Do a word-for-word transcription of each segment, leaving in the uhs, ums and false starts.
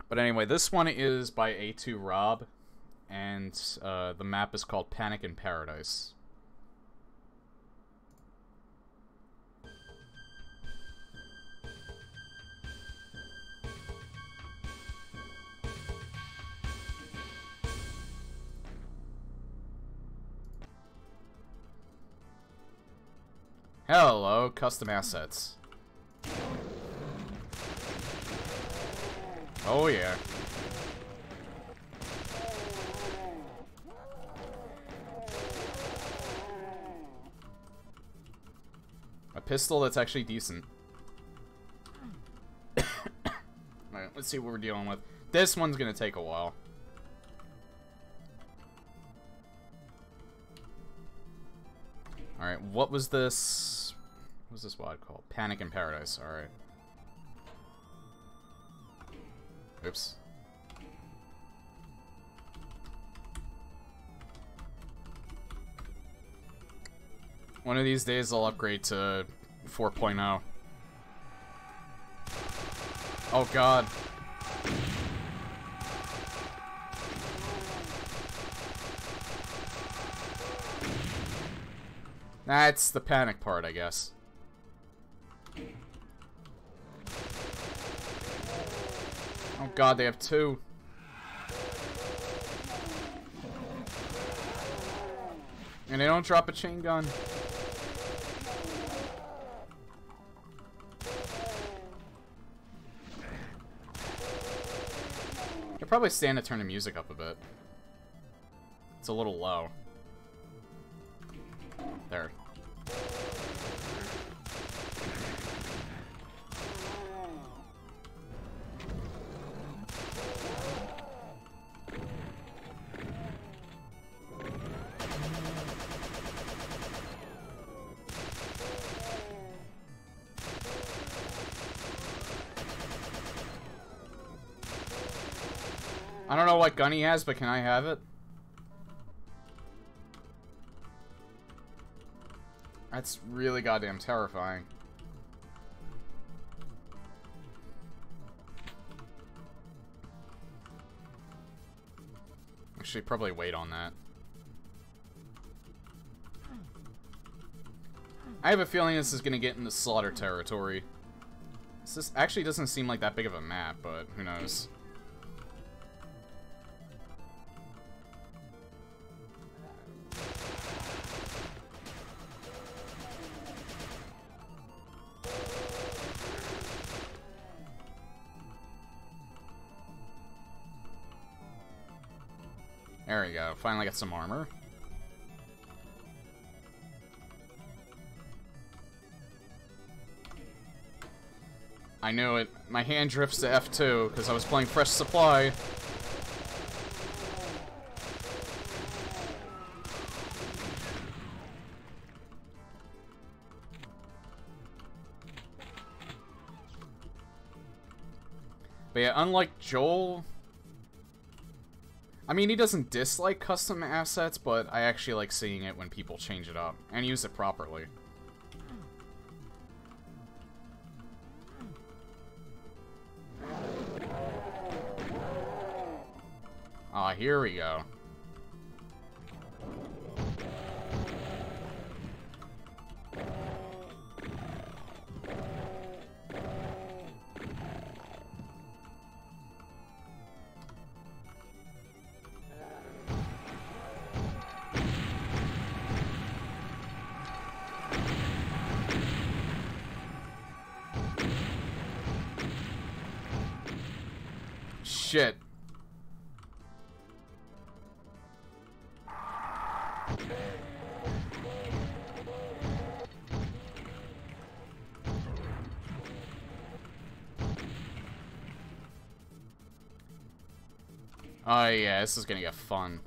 But anyway, this one is by a two rob, and uh, the map is called Panic in Paradise. Hello, custom assets. Oh yeah. A pistol that's actually decent. Alright, let's see what we're dealing with. This one's gonna take a while. Alright, what was this? What was this mod called? Panic in Paradise, alright. Oops. One of these days I'll upgrade to four point oh. Oh god. That's the panic part, I guess. Oh god, they have two. And they don't drop a chain gun. I'd probably stand to turn the music up a bit. It's a little low. There. I don't know what gun he has, but can I have it? That's really goddamn terrifying. Actually, probably wait on that. I have a feeling this is gonna get into slaughter territory. This actually doesn't seem like that big of a map, but who knows. There we go. Finally got some armor. I knew it. My hand drifts to F two because I was playing Fresh Supply. But yeah, unlike Joel... I mean, he doesn't dislike custom assets, but I actually like seeing it when people change it up and use it properly. Ah, here we go. Shit. Oh yeah, this is gonna get fun.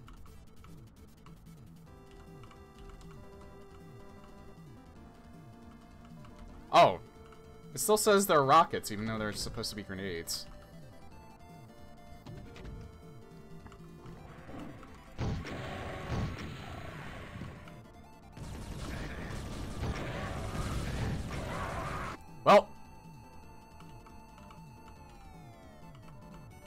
Oh. It still says they're rockets, even though they're supposed to be grenades. Well.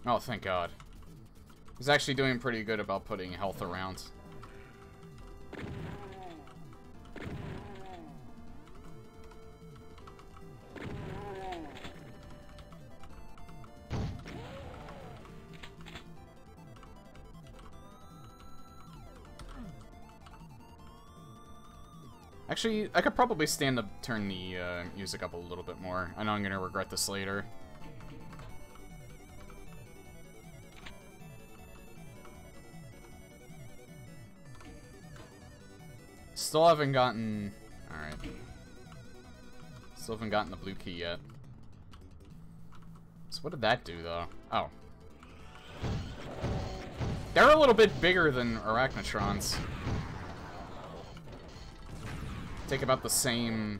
Oh, thank God. He's actually doing pretty good about putting health around. Actually, I could probably stand to turn the uh, music up a little bit more. I know I'm gonna regret this later. Still haven't gotten... Alright. Still haven't gotten the blue key yet. So what did that do, though? Oh. They're a little bit bigger than Arachnotrons. Take about the same...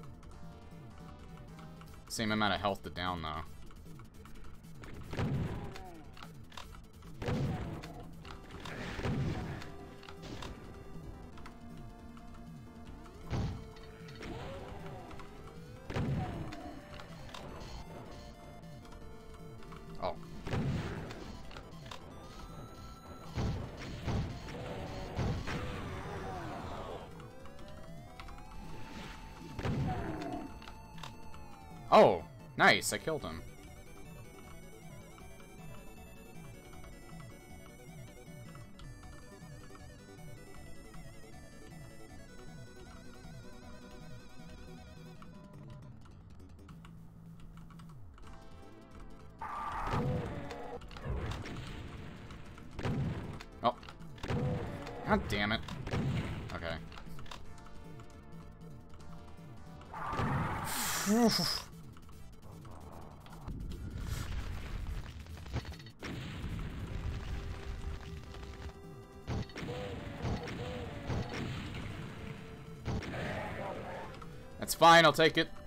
Same amount of health to down, though. Oh. Oh, nice, I killed him. Oh. God damn it. Okay. That's fine, I'll take it.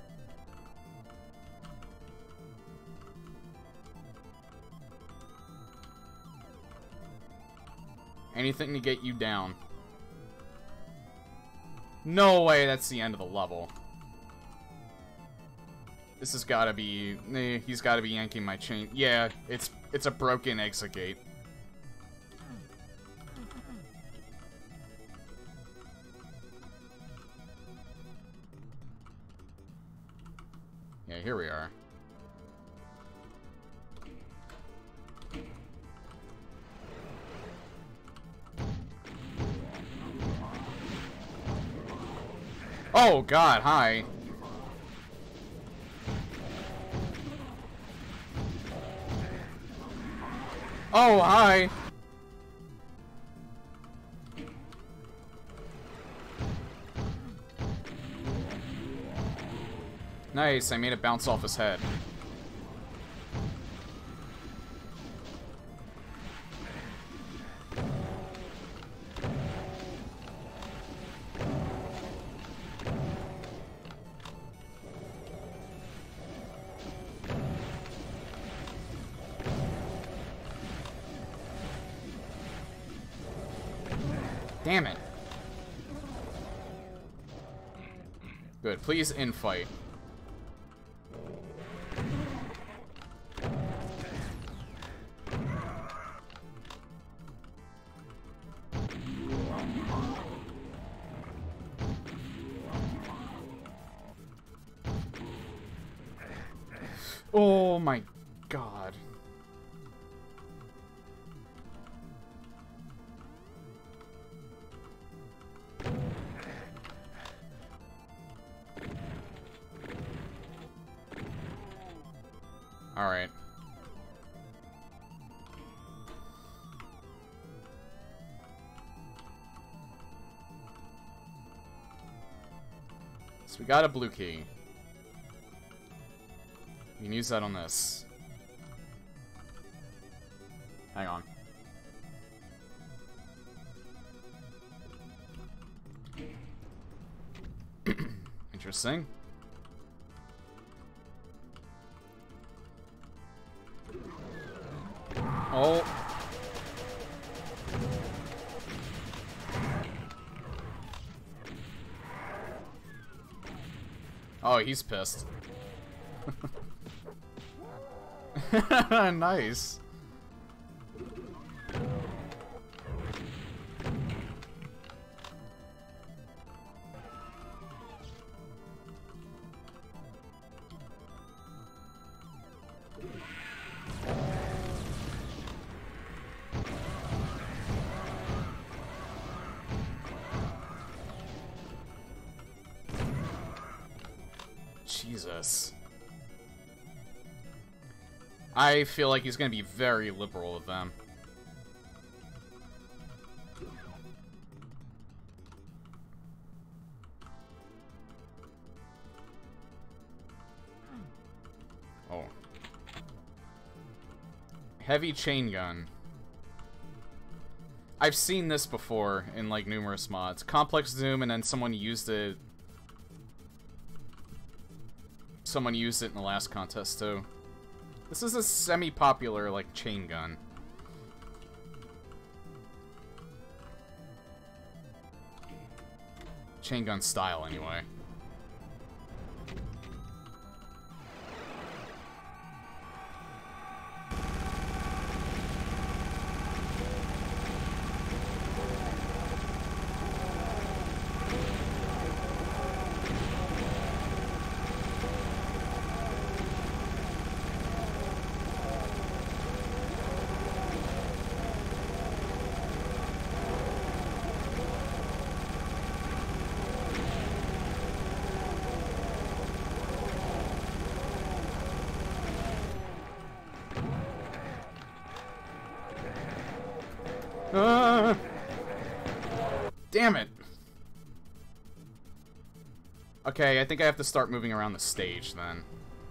Anything to get you down. No way, that's the end of the level. This has gotta be... Eh, he's gotta be yanking my chain. Yeah, it's it's a broken exit gate. Yeah, here we are. Oh God, hi. Oh, hi. Nice, I made it bounce off his head. Damn it. Good, please infight. Oh my God. All right. So we got a blue key. You can use that on this. Hang on. Interesting. Oh. Oh, he's pissed. Nice. Jesus. I feel like he's gonna be very liberal with them. Oh. Heavy chain gun. I've seen this before in, like, numerous mods. Complex zoom, and then someone used it... Someone used it in the last contest, too. This is a semi-popular, like, chain gun. Chain gun style, anyway. Uh, damn it. Okay, I think I have to start moving around the stage then.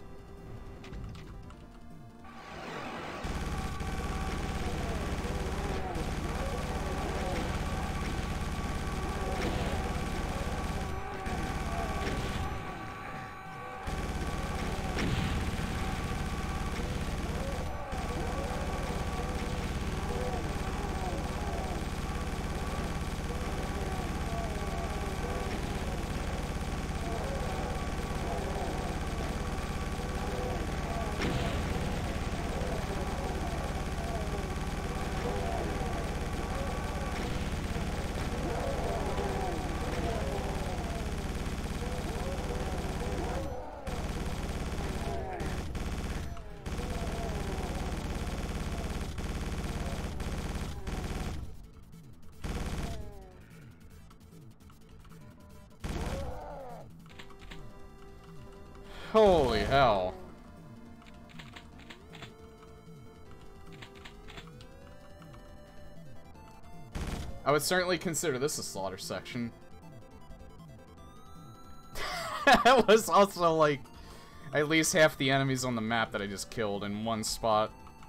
Holy hell. I would certainly consider this a slaughter section. That was also like at least half the enemies on the map that I just killed in one spot.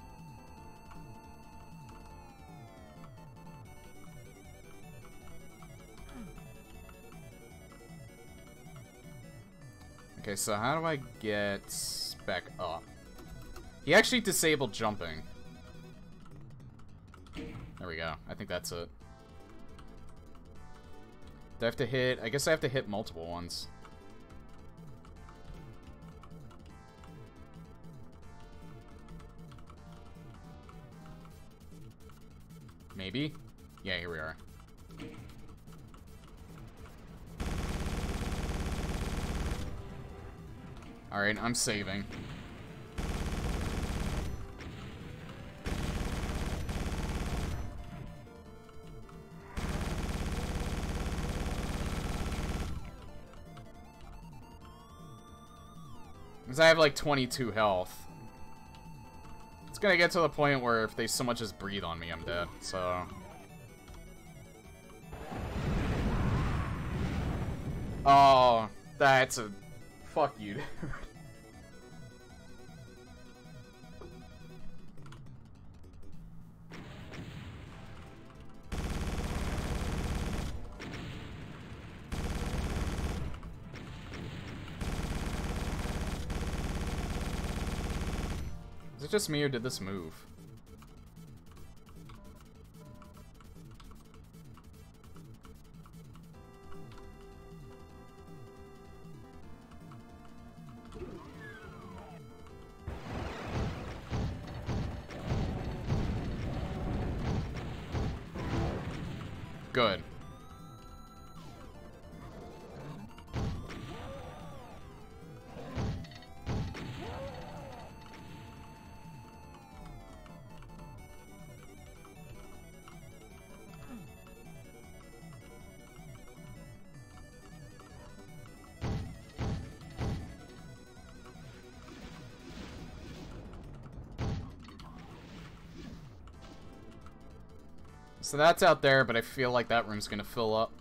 Okay, so how do I get back up? He actually disabled jumping. There we go. I think that's it. Do I have to hit... I guess I have to hit multiple ones. Maybe? Yeah, here we are. Alright, I'm saving. Because I have like twenty-two health. It's gonna get to the point where if they so much as breathe on me, I'm dead, so... Oh, that's a... Fuck you, dude. Is it just me or did this move? Good. So that's out there, but I feel like that room's gonna fill up.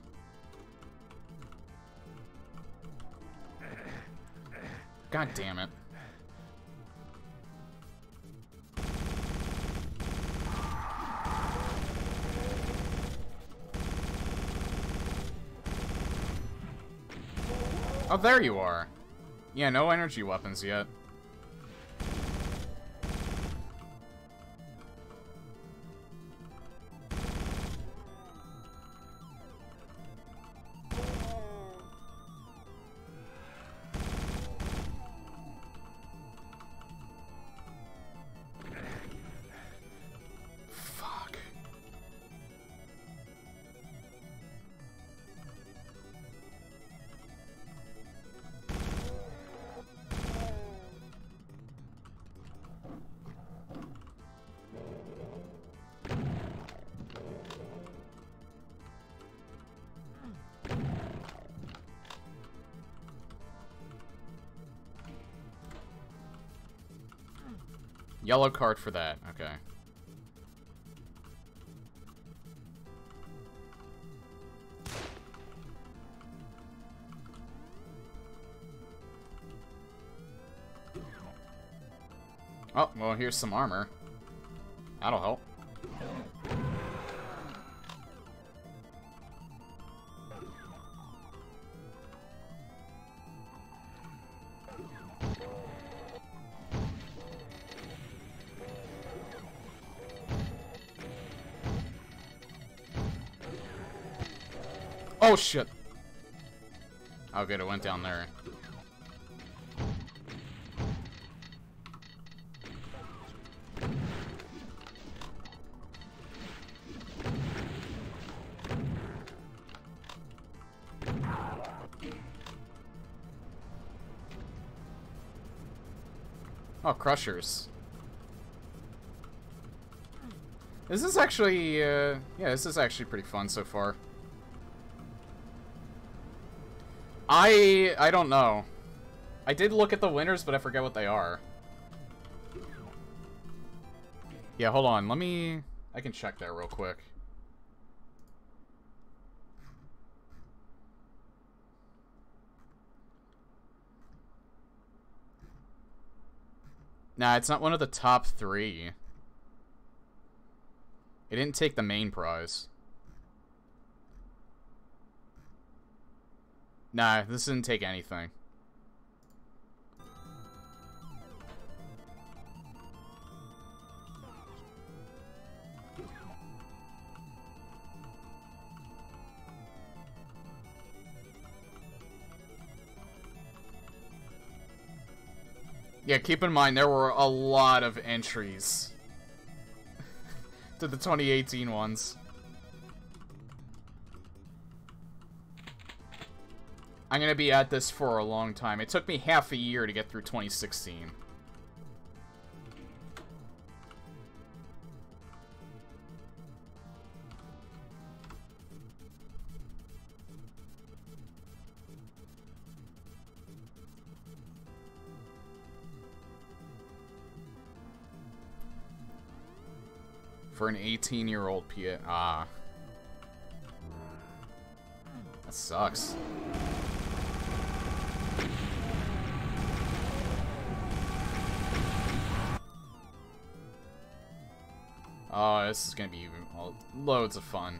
God damn it. Oh, there you are. Yeah, no energy weapons yet. Fuck. Yellow card for that, okay. Oh, well, here's some armor. That'll help. Oh, shit. Oh, good, it went down there. Oh, crushers. This is actually, uh, yeah, this is actually pretty fun so far. I, I don't know. I did look at the winners, but I forget what they are. Yeah, hold on, let me, I can check that real quick. Nah, it's not one of the top three. It didn't take the main prize. Nah, this didn't take anything. Yeah, keep in mind, there were a lot of entries to the twenty eighteen ones. I'm gonna be at this for a long time. It took me half a year to get through twenty sixteen. For an eighteen-year-old P A. Ah. That sucks. Oh, this is gonna be loads of fun.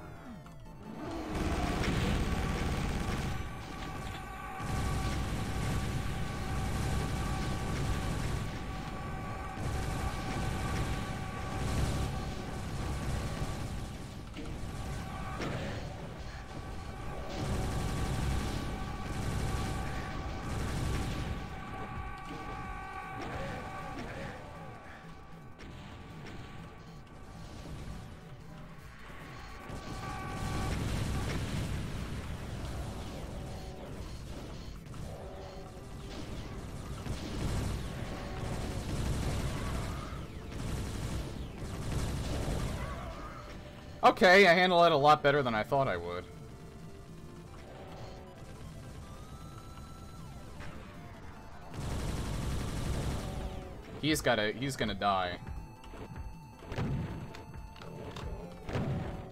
Okay, I handle it a lot better than I thought I would. He's gotta, he's gonna die.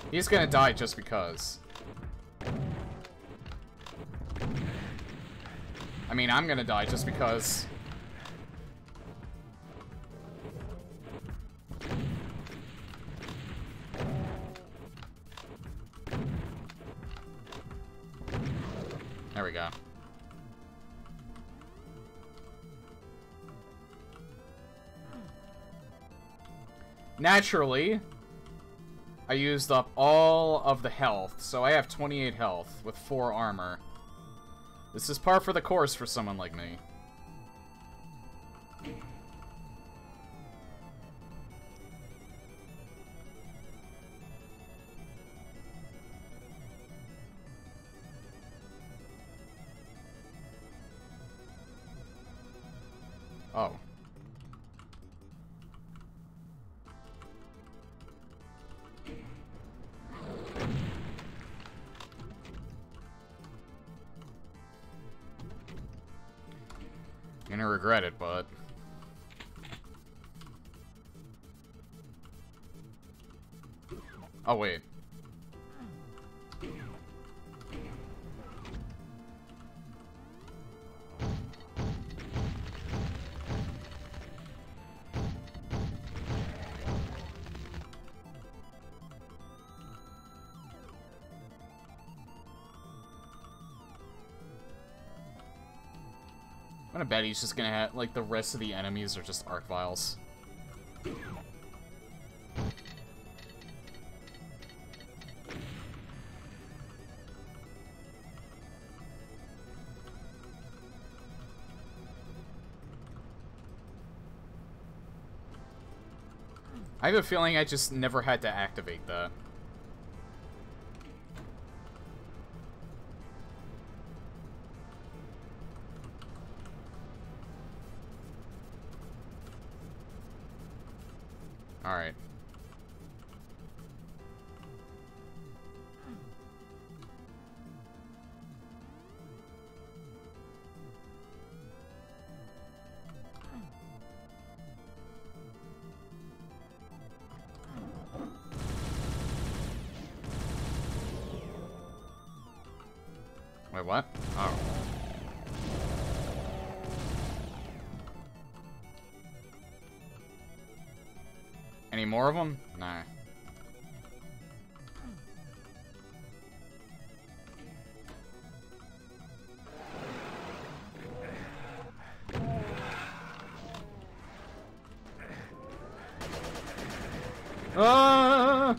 He's gonna die just because. I mean, I'm gonna die just because. There we go. Naturally, I used up all of the health, so I have twenty-eight health with four armor. This is par for the course for someone like me. Oh. Gonna regret it, but... Oh, wait. I'm gonna bet he's just gonna have, like, the rest of the enemies are just arc vials. I have a feeling I just never had to activate that. Alright. Wait, what? Oh. Any more of them? No. Ah!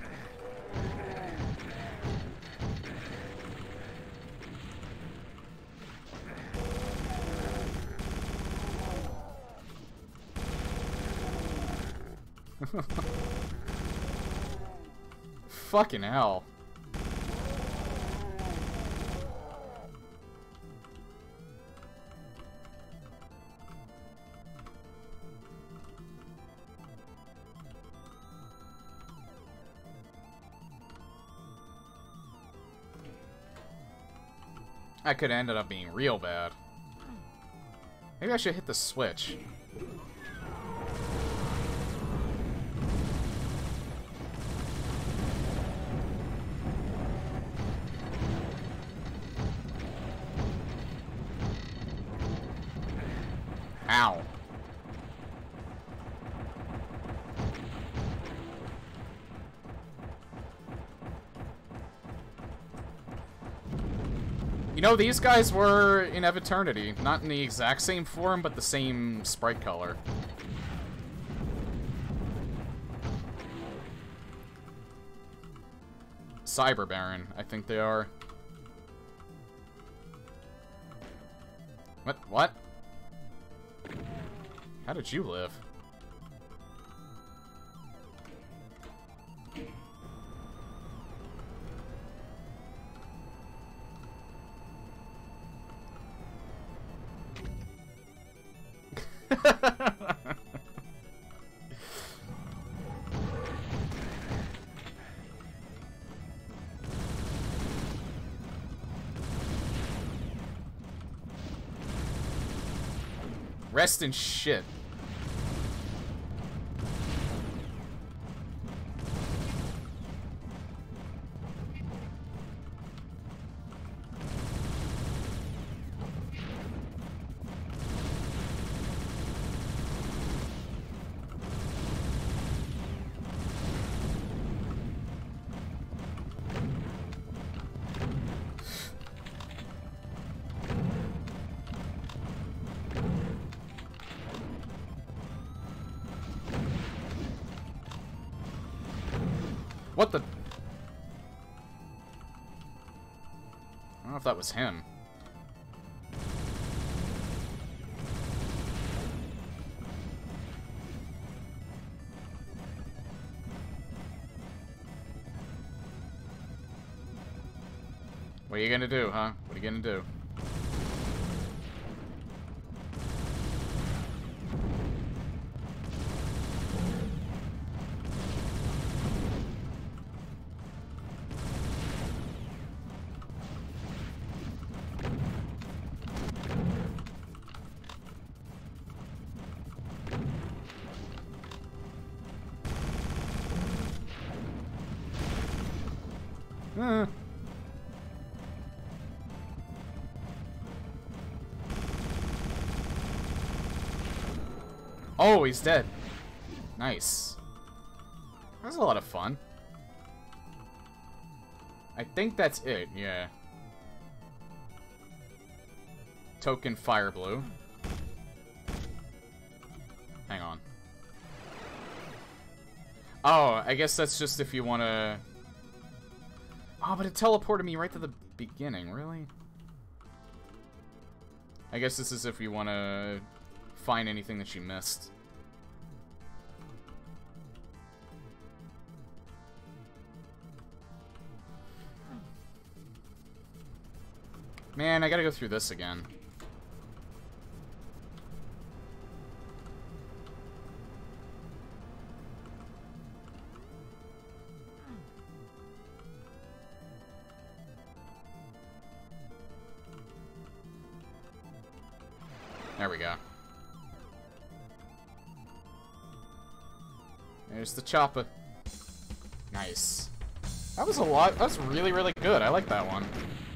Fucking hell. That could have ended up being real bad. Maybe I should hit the switch. Ow. You know, these guys were in Eternity. Not in the exact same form, but the same sprite color. Cyber Baron, I think they are. What? What? How did you live? Rest in shit. What the? I don't know if that was him. What are you gonna do, huh? What are you gonna do? Uh. Oh, he's dead. Nice. That was a lot of fun. I think that's it, yeah. Token fire blue. Hang on. Oh, I guess that's just if you want to... Oh, but it teleported me right to the beginning, really? I guess this is if you want to find anything that you missed. Man, I gotta go through this again. There we go. There's the chopper. Nice. That was a lot. That was really, really good. I like that one.